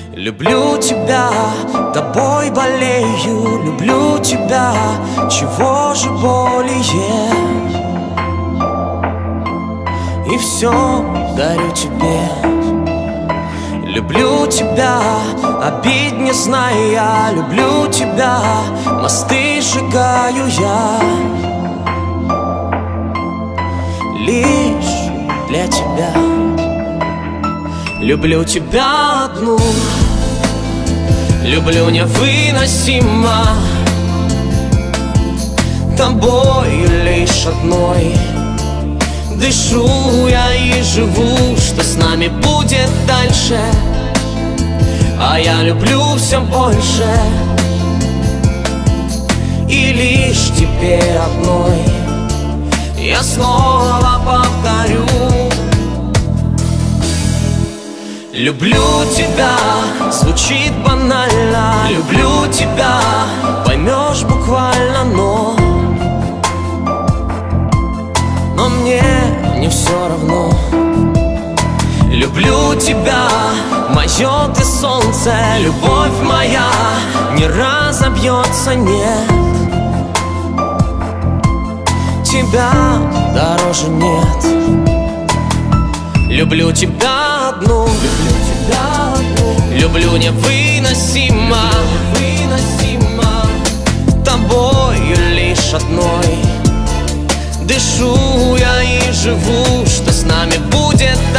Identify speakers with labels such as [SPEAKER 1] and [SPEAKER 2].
[SPEAKER 1] Люблю тебя, тобой болею. Люблю тебя, чего же более. И все дарю тебе. Люблю тебя, обид не зная. Люблю тебя, мосты сжигаю я. Лишь для тебя. Люблю тебя одну. Люблю невыносимо. Тобой лишь одной дышу я и живу. Что с нами будет дальше? А я люблю все больше. И лишь теперь одной я снова повторю: люблю тебя, звучит банально. Люблю тебя, поймешь буквально, но мне не все равно. Люблю тебя, мое ты солнце. Любовь моя не разобьется, нет. Тебя дороже нет. Люблю тебя одну. Люблю невыносимо. Тобой лишь одной дышу я и живу. Что с нами будет